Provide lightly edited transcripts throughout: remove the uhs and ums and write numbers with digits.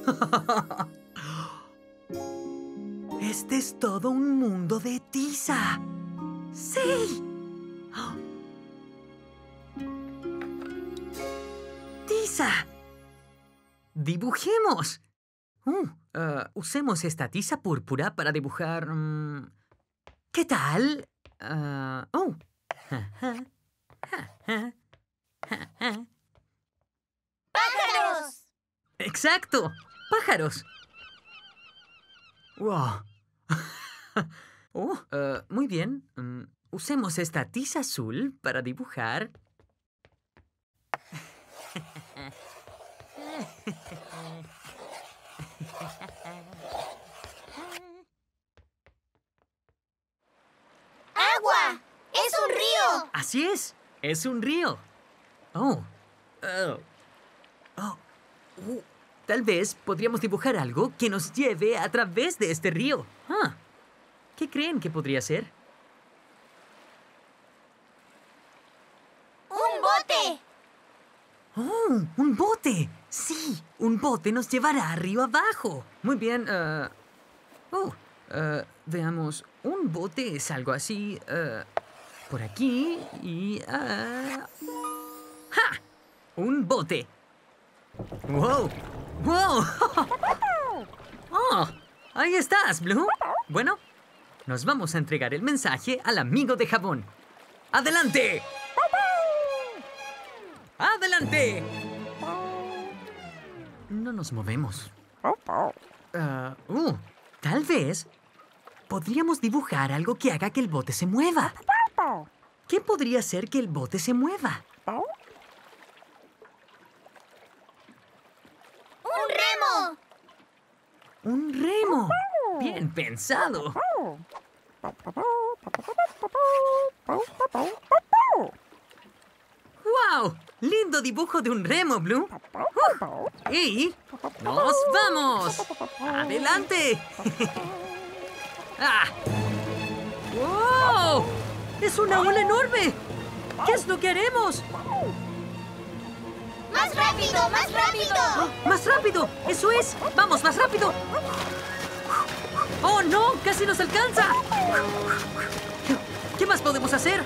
Este es todo un mundo de tiza. ¡Sí! ¡Tiza! ¡Dibujemos! Usemos esta tiza púrpura para dibujar... ¿Qué tal? ¡Pájaros! ¡Exacto! ¡Pájaros! ¡Wow! Muy bien. Usemos esta tiza azul para dibujar... ¡Agua! ¡Es un río! ¡Así es! ¡Es un río! Tal vez podríamos dibujar algo que nos lleve a través de este río. ¿Qué creen que podría ser? ¡Un bote! ¡Oh! ¡Un bote! ¡Sí! Un bote nos llevará río abajo. Muy bien. Veamos. Un bote es algo así. Por aquí y... ¡Ja! ¡Un bote! ¡Wow! ¡Wow! ¡Oh! Ahí estás, Blue. Bueno, nos vamos a entregar el mensaje al amigo de jabón. ¡Adelante! ¡Adelante! No nos movemos. Tal vez podríamos dibujar algo que haga que el bote se mueva. ¿Qué podría hacer que el bote se mueva? ¡Un remo! ¡Un remo! ¡Bien pensado! ¡Wow! ¡Lindo dibujo de un remo, Blue! ¡Y nos vamos! ¡Adelante! ¡Wow! ¡Es una ola enorme! ¿Qué es lo que haremos? ¡Más rápido! ¡Más rápido! ¡Más rápido! ¡Eso es! ¡Vamos, más rápido! ¡Oh, no! ¡Casi nos alcanza! ¿Qué más podemos hacer?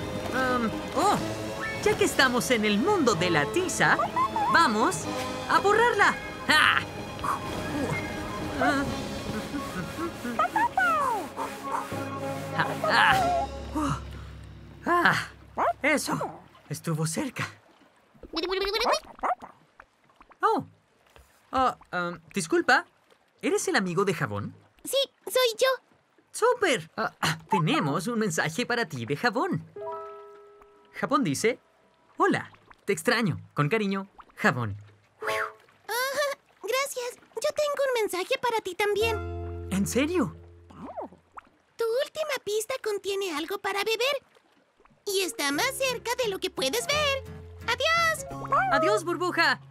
Ya que estamos en el mundo de la tiza, ¡vamos a borrarla! Eso estuvo cerca. Disculpa, ¿eres el amigo de jabón? Sí, soy yo. ¡Súper! Tenemos un mensaje para ti de jabón. Jabón dice: hola, te extraño. Con cariño, jabón. Gracias. Yo tengo un mensaje para ti también. ¿En serio? Tu última pista contiene algo para beber. Y está más cerca de lo que puedes ver. ¡Adiós! ¡Adiós, burbuja!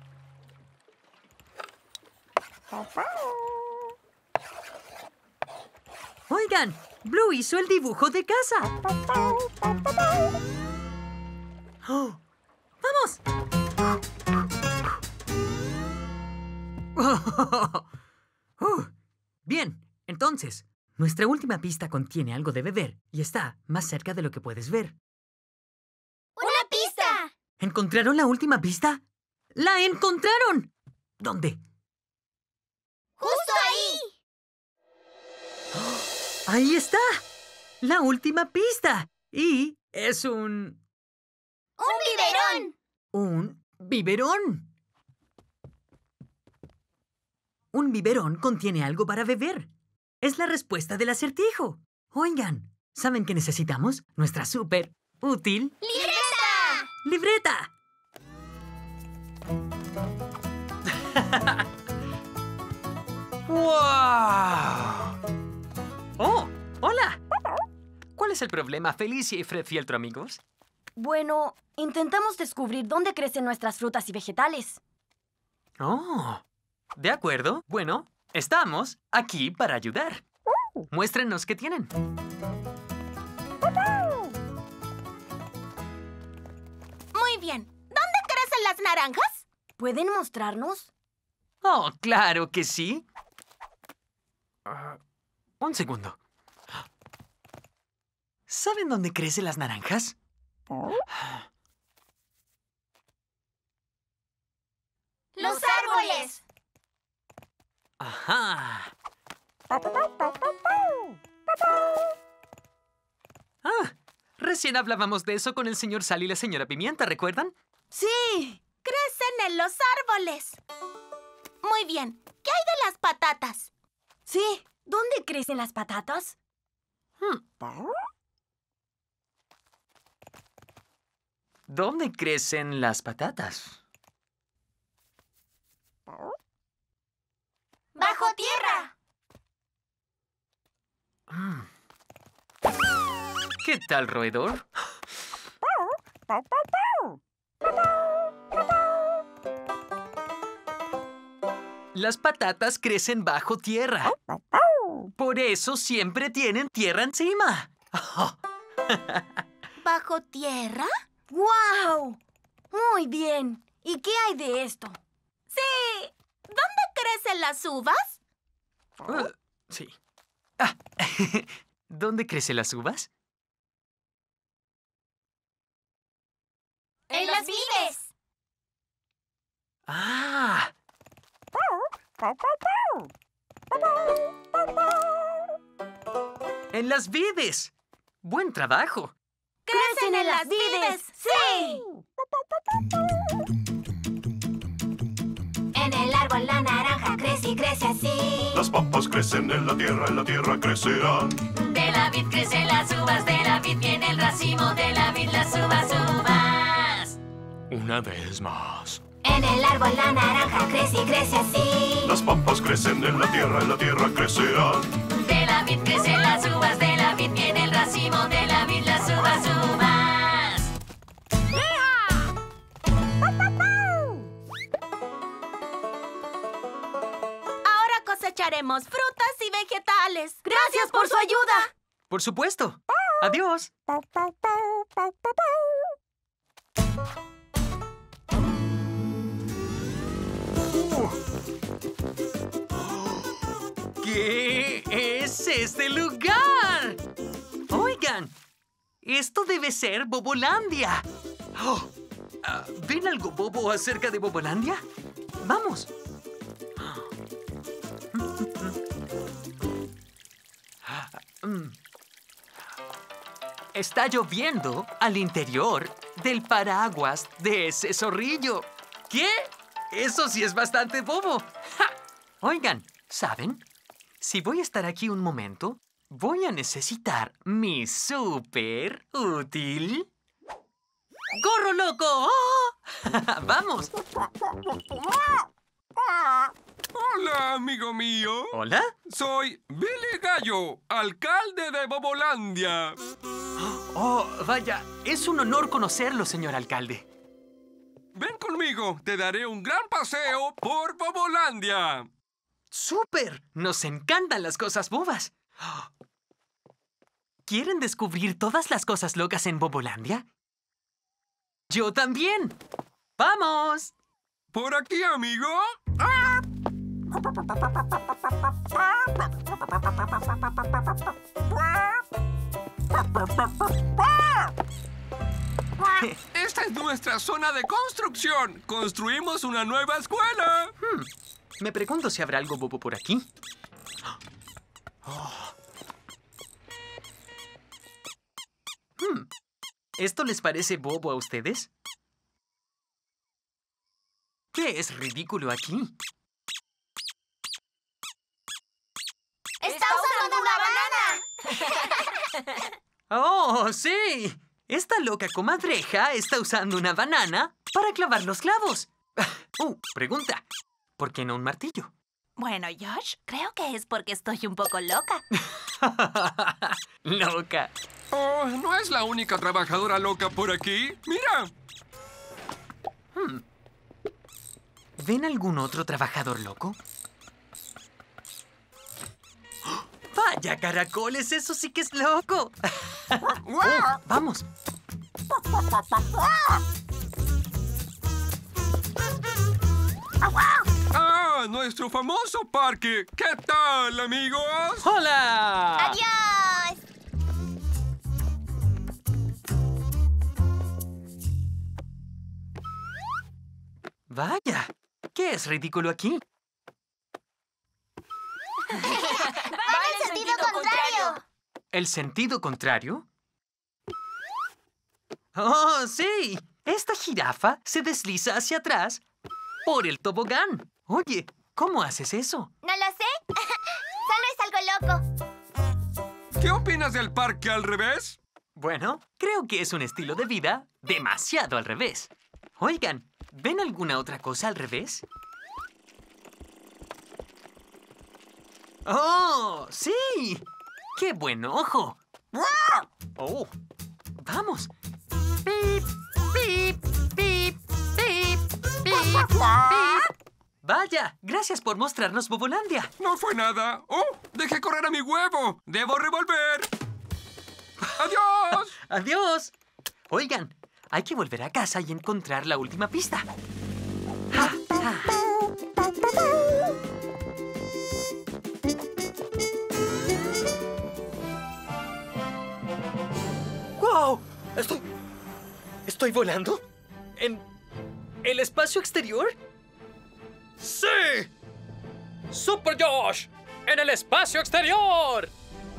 Oigan, Blue hizo el dibujo de casa. ¡Oh! ¡Vamos! Bien, entonces, nuestra última pista contiene algo de beber y está más cerca de lo que puedes ver. ¡Una pista! ¿Encontraron la última pista? ¡La encontraron! ¿Dónde? ¡Justo ahí! ¡Ahí está! ¡La última pista! Y es un... ¡Un biberón! ¡un biberón! Un biberón contiene algo para beber. Es la respuesta del acertijo. Oigan, ¿saben qué necesitamos? Nuestra súper útil... ¡Libreta! ¡libreta! ¡Wow! ¡Oh! ¡Hola! ¿Cuál es el problema, Felicia y Fred Fieltro, amigos? Bueno, intentamos descubrir dónde crecen nuestras frutas y vegetales. ¡Oh! De acuerdo. Bueno, estamos aquí para ayudar. Muéstrenos qué tienen. Muy bien. ¿Dónde crecen las naranjas? ¿Pueden mostrarnos? Oh, claro que sí. Un segundo. ¿Saben dónde crecen las naranjas? ¡Los árboles! Ajá. Recién hablábamos de eso con el señor Sal y la señora Pimienta, ¿recuerdan? Sí. Crecen en los árboles. Muy bien. ¿Qué hay de las patatas? Sí. ¿Dónde crecen las patatas? ¿Dónde crecen las patatas? ¡Bajo tierra! ¿Qué tal, roedor? Las patatas crecen bajo tierra. Por eso siempre tienen tierra encima. ¿Bajo tierra? ¡Guau! Muy bien. ¿Y qué hay de esto? Sí. ¿Dónde crecen las uvas? Sí. ¿Dónde crecen las uvas? En las vides. ¡Ah! ¡En las vides! ¡Buen trabajo! ¡Crecen en las vides! ¡Sí! En el árbol la naranja crece y crece así. Las papas crecen en la tierra crecerán. De la vid crecen las uvas, de la vid viene el racimo, de la vid las uvas, uvas. Una vez más. En el árbol la naranja crece y crece así. Las papas crecen en la tierra crecerán. De la vid crecen las uvas, de la vid viene el racimo, de la vid las uvas, uvas. Ahora cosecharemos frutas y vegetales. ¡Gracias por su ayuda! ¡Por supuesto! ¡Adiós! ¿Qué es este lugar? Oigan, esto debe ser Bobolandia. Oh, ¿ven algo bobo acerca de Bobolandia? ¡Vamos! Está lloviendo al interior del paraguas de ese zorrillo. ¿Qué? Eso sí es bastante bobo. ¡Ja! Oigan, ¿saben? Si voy a estar aquí un momento, voy a necesitar mi súper útil ¡gorro loco! ¡Oh! ¡Vamos! Hola, amigo mío. ¿Hola? Soy Billy Gallo, alcalde de Bobolandia. Oh, vaya, es un honor conocerlo, señor alcalde. Ven conmigo, te daré un gran paseo por Bobolandia. ¡Súper! Nos encantan las cosas bobas. ¿Quieren descubrir todas las cosas locas en Bobolandia? ¡Yo también! ¡Vamos! ¿Por aquí, amigo? Esta es nuestra zona de construcción. Construimos una nueva escuela. Me pregunto si habrá algo bobo por aquí. ¿Esto les parece bobo a ustedes? ¿Qué es ridículo aquí? ¡Está usando una banana! ¡Oh, sí! Esta loca comadreja está usando una banana para clavar los clavos. Pregunta. ¿Por qué no un martillo? Bueno, Josh, creo que es porque estoy un poco loca. Loca. Oh, no es la única trabajadora loca por aquí. ¡Mira! ¿Ven algún otro trabajador loco? ¡Vaya caracoles! ¡Eso sí que es loco! ¡Vamos! nuestro famoso parque. ¿Qué tal, amigos? ¡Hola! ¡Adiós! Vaya, ¿qué es ridículo aquí? ¡Va en el sentido contrario! ¿El sentido contrario? ¡Oh, sí! Esta jirafa se desliza hacia atrás por el tobogán. Oye, ¿cómo haces eso? No lo sé. Solo es algo loco. ¿Qué opinas del parque al revés? Bueno, creo que es un estilo de vida demasiado al revés. Oigan, ¿ven alguna otra cosa al revés? ¡Oh, sí! ¡Qué buen ojo! ¡Oh! ¡Vamos! ¡Pip, pip, pip, pip, pip, pip! Vaya, gracias por mostrarnos Bobolandia. No fue nada. ¡Oh! ¡Dejé correr a mi huevo! ¡Debo revolver! ¡Adiós! ¡Adiós! Oigan, hay que volver a casa y encontrar la última pista. Ah, ah. ¡Wow! ¿Estoy volando? ¿En el espacio exterior? ¡Sí! ¡Super Josh! ¡En el espacio exterior!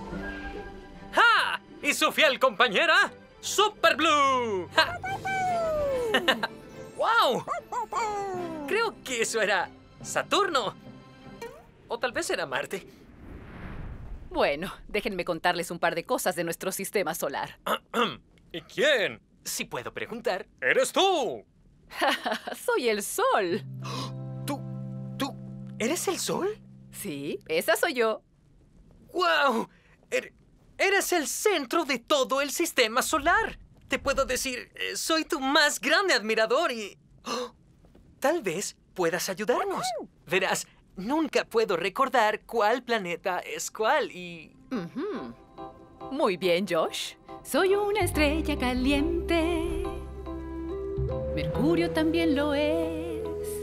¡Ja! ¿Y su fiel compañera? ¡Super Blue! ¡Ja! ¡Wow! Creo que eso era Saturno. O tal vez era Marte. Bueno, déjenme contarles un par de cosas de nuestro sistema solar. ¿Y quién? Si puedo preguntar, ¡eres tú! Soy el Sol. ¿Tú eres el Sol? Sí, esa soy yo. ¡Wow! Eres el centro de todo el sistema solar. Te puedo decir, soy tu más grande admirador y... ¡Oh! Tal vez puedas ayudarnos. Verás, nunca puedo recordar cuál planeta es cuál y... Ujú. Muy bien, Josh. Soy una estrella caliente. Mercurio también lo es.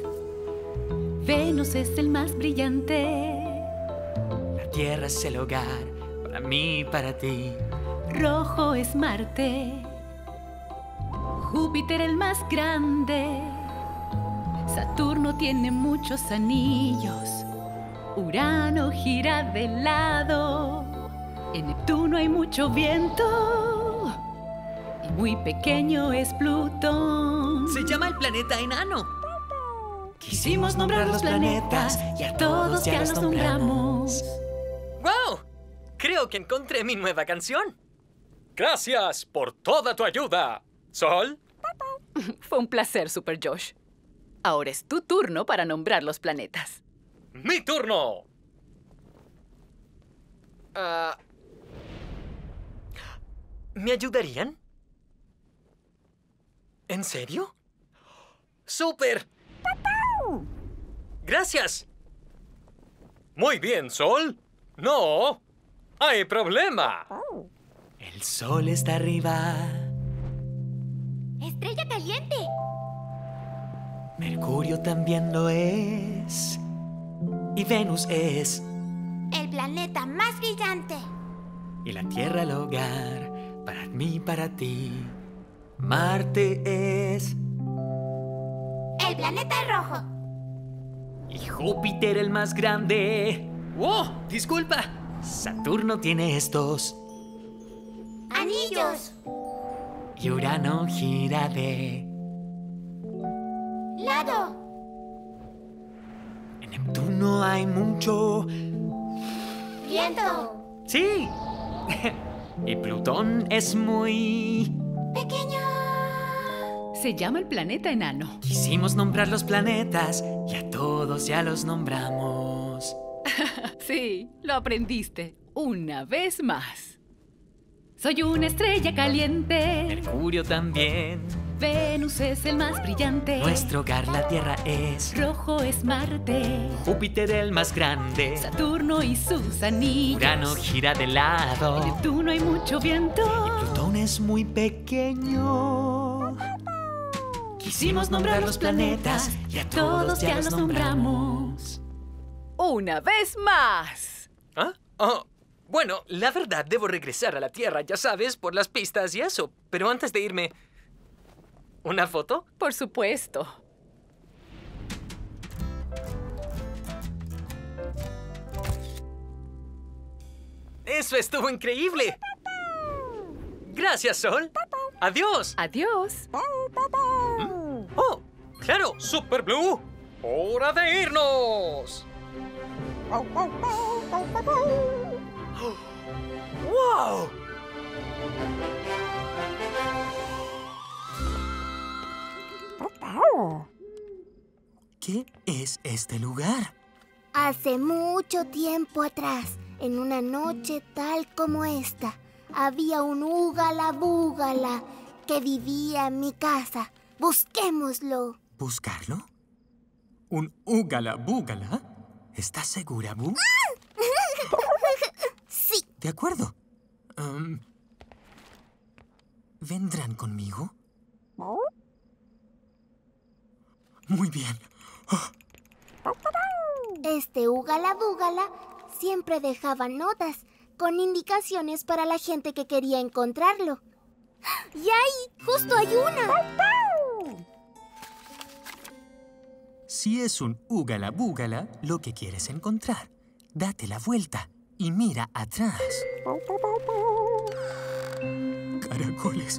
Venus es el más brillante. La Tierra es el hogar para mí y para ti. Rojo es Marte. Júpiter el más grande. Saturno tiene muchos anillos. Urano gira de lado. En Neptuno hay mucho viento. Y muy pequeño es Plutón. Se llama el planeta enano. Quisimos nombrar los planetas y a todos ya los nombramos. ¡Wow! Creo que encontré mi nueva canción. Gracias por toda tu ayuda, Sol. Fue un placer, Super Josh. Ahora es tu turno para nombrar los planetas. ¡Mi turno! ¿Me ayudarían? ¿En serio? ¡Súper! ¡Gracias! Muy bien, Sol. No hay problema. El sol está arriba. ¡Estrella caliente! Mercurio también lo es. Y Venus es. El planeta más brillante. Y la Tierra el hogar para mí y para ti. Marte es. El planeta rojo. Y Júpiter el más grande. ¡Oh! Disculpa. Saturno tiene estos. Anillos. Y Urano gira de Lado. En Neptuno hay mucho. Viento. ¡Sí! Y Plutón es muy... Pequeño. Se llama el planeta enano. Quisimos nombrar los planetas y a todos ya los nombramos. Sí, lo aprendiste una vez más. Soy una estrella caliente. Mercurio también. Venus es el más brillante. Nuestro hogar la Tierra es. Rojo es Marte. Júpiter el más grande. Saturno y sus anillos. Urano gira de lado. En Neptuno hay mucho viento. Plutón es muy pequeño. Quisimos nombrar los planetas y a todos ya los nombramos. una vez más. ¿Ah? Oh, bueno, la verdad, debo regresar a la Tierra, ya sabes, por las pistas y eso. Pero antes de irme... ¿Una foto? Por supuesto. ¡Eso estuvo increíble! Gracias, Sol. Adiós. Adiós. Oh, claro, Super Blue. ¡Hora de irnos! ¡Wow! ¿Qué es este lugar? Hace mucho tiempo atrás, en una noche tal como esta, había un Úgala Búgala que vivía en mi casa. Busquémoslo. ¿Buscarlo? ¿Un Úgala Búgala? ¿Estás segura, Boo? Sí. De acuerdo. ¿Vendrán conmigo? Muy bien. Este Úgala Búgala siempre dejaba notas con indicaciones para la gente que quería encontrarlo. ¡Y ahí! ¡Justo hay una! Si es un Úgala Búgala, lo que quieres encontrar, date la vuelta y mira atrás. Caracoles.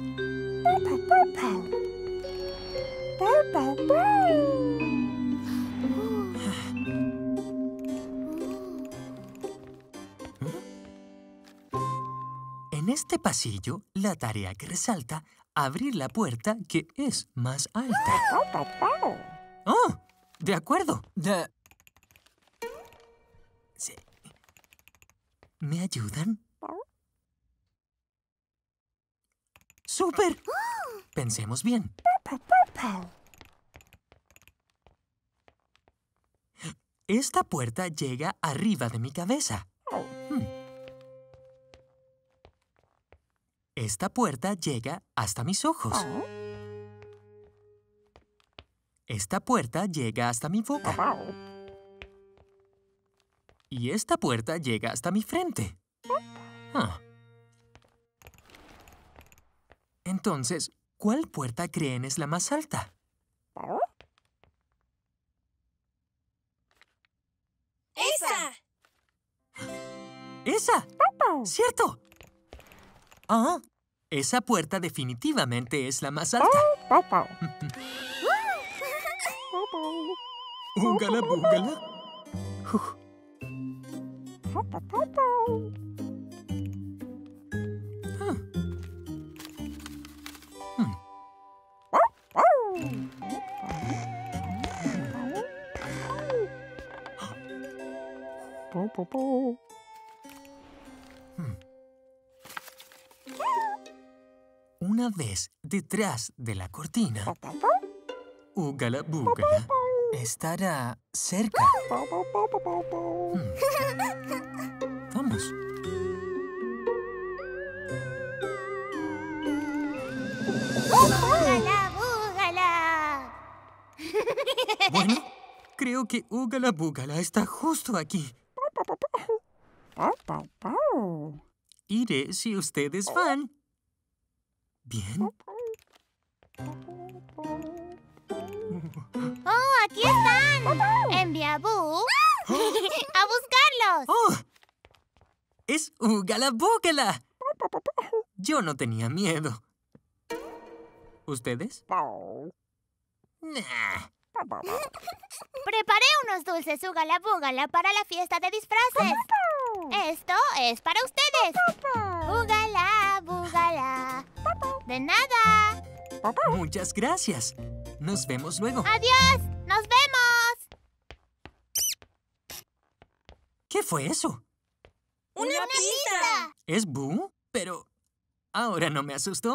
En este pasillo, la tarea que resalta, abrir la puerta que es más alta. ¡Oh! De acuerdo. Sí. ¿Me ayudan? ¡Súper! Pensemos bien. Esta puerta llega arriba de mi cabeza. Esta puerta llega hasta mis ojos. Esta puerta llega hasta mi boca. Y esta puerta llega hasta mi frente. Entonces, ¿cuál puerta creen es la más alta? ¡Esa! ¡Esa! ¡Cierto! Ah, esa puerta definitivamente es la más alta. Úgala Búgala. Una vez detrás de la cortina, Úgala Búgala estará cerca. Vamos. ¡Úgala Búgala! Bueno, creo que Úgala Búgala está justo aquí. Iré si ustedes van. Bien. ¡Oh, aquí están! Envía a Boo a buscarlos. ¡Oh! ¡Es Úgala Búgala! Yo no tenía miedo. ¿Ustedes? Nah. Preparé unos dulces Úgala Búgala para la fiesta de disfraces. Esto es para ustedes. Úgala Búgala. De nada. Muchas gracias. Nos vemos luego. ¡Adiós! ¡Nos vemos! ¿Qué fue eso? ¡Una pista! ¿Es Boo? Pero ahora no me asustó.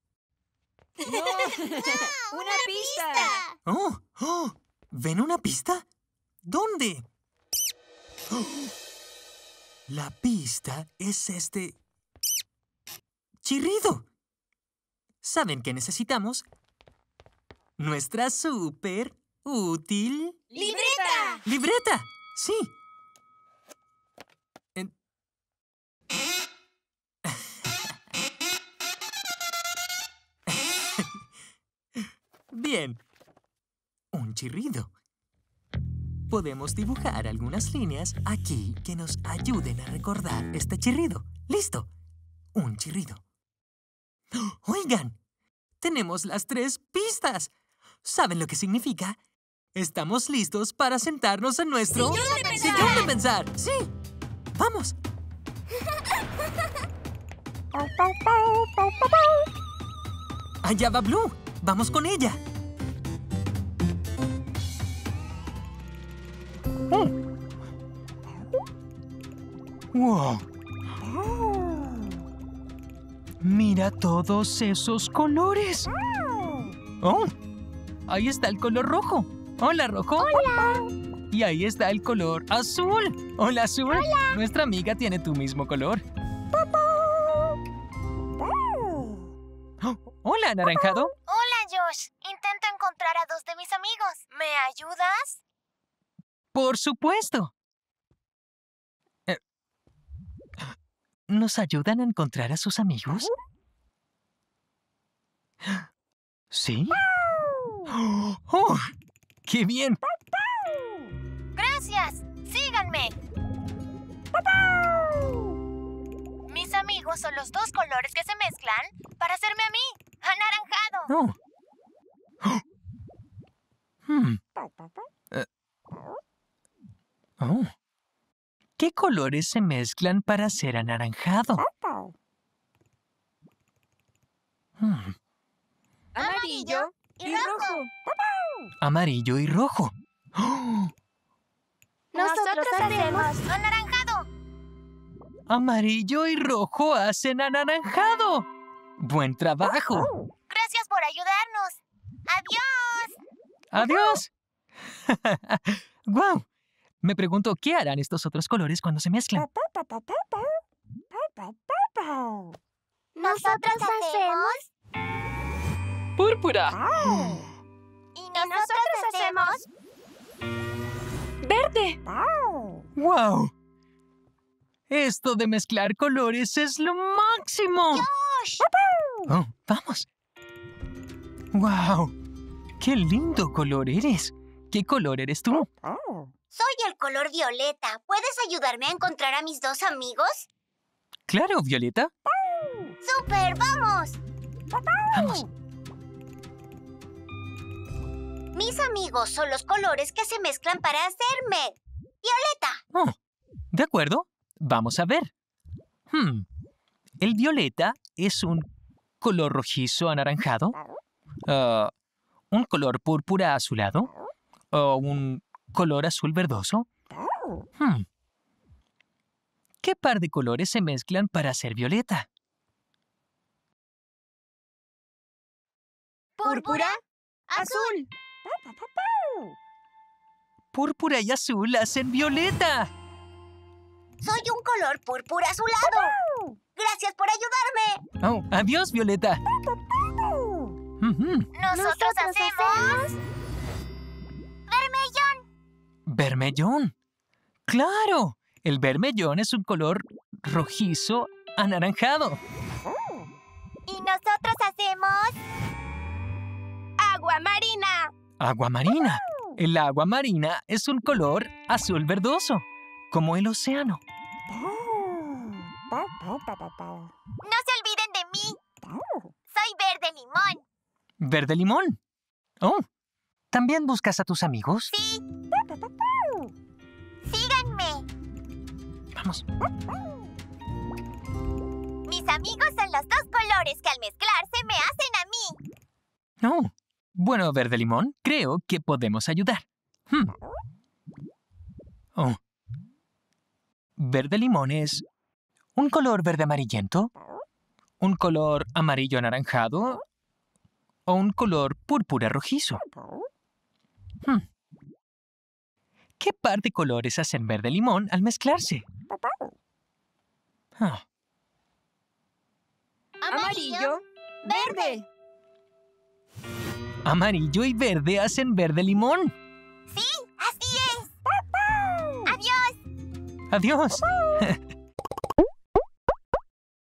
¡Una pista! ¡Oh! ¡Oh! ¿Ven una pista? ¿Dónde? ¡Oh! La pista es este... chirrido. ¿Saben qué necesitamos? Nuestra súper útil... ¡Libreta! ¡Libreta! Sí, Bien. Un chirrido. Podemos dibujar algunas líneas aquí que nos ayuden a recordar este chirrido. ¡Listo! Un chirrido. ¡Oigan! Tenemos las 3 pistas. ¿Saben lo que significa? Estamos listos para sentarnos en nuestro... ¡Sillón de pensar! ¡Sí! ¡Vamos! ¡Allá va Blue! ¡Vamos con ella! ¡Wow! ¡Mira todos esos colores! ¡Oh! Ahí está el color rojo. ¡Hola, rojo! ¡Hola! Y ahí está el color azul. ¡Hola, azul! ¡Hola! Nuestra amiga tiene tu mismo color. Oh, ¡hola, anaranjado! Hola, Josh. Intento encontrar a 2 de mis amigos. ¿Me ayudas? ¡Por supuesto! ¿Nos ayudan a encontrar a sus amigos? ¿Sí? ¡Oh! ¡Qué bien! Gracias. Síganme. Mis amigos son los 2 colores que se mezclan para hacerme a mí, anaranjado. Oh. ¿Qué colores se mezclan para ser anaranjado? Amarillo y rojo. Amarillo y rojo. ¡Oh! Nosotros hacemos anaranjado. Amarillo y rojo hacen anaranjado. ¡Buen trabajo! Gracias por ayudarnos. ¡Adiós! ¡Guau! Me pregunto, ¿qué harán estos otros colores cuando se mezclan? Nosotros hacemos... ¡Púrpura! Y nosotros hacemos... ¡Verde! ¡Wow! Esto de mezclar colores es lo máximo. ¡Josh! Oh, ¡vamos! ¡Wow! ¡Qué lindo color eres! ¿Qué color eres tú? Soy el color violeta. ¿Puedes ayudarme a encontrar a mis 2 amigos? ¡Claro, Violeta! ¡Súper! ¡Vamos! ¡Vamos! Mis amigos son los colores que se mezclan para hacerme violeta. Oh, de acuerdo. Vamos a ver. ¿El violeta es un color rojizo anaranjado? ¿Un color púrpura azulado? ¿O un color azul verdoso? ¿Qué par de colores se mezclan para hacer violeta? Púrpura, azul. Púrpura y azul hacen violeta. Soy un color púrpura azulado. Gracias por ayudarme. Oh, adiós, Violeta. Nosotros hacemos... vermellón. ¡Vermellón! ¡Claro! El vermellón es un color rojizo anaranjado. Y nosotros hacemos... agua marina. Agua marina. El agua marina es un color azul verdoso, como el océano. No se olviden de mí. Soy verde limón. ¿Verde limón? Oh, ¿también buscas a tus amigos? Sí. Síganme. Vamos. Mis amigos son los 2 colores que al mezclarse me hacen a mí. Oh, bueno, verde limón, creo que podemos ayudar. Oh. ¿Verde limón es un color verde amarillento? ¿Un color amarillo anaranjado? ¿O un color púrpura rojizo? ¿Qué par de colores hacen verde limón al mezclarse? Amarillo, verde. Amarillo y verde hacen verde limón. Sí, así es. Adiós. Adiós.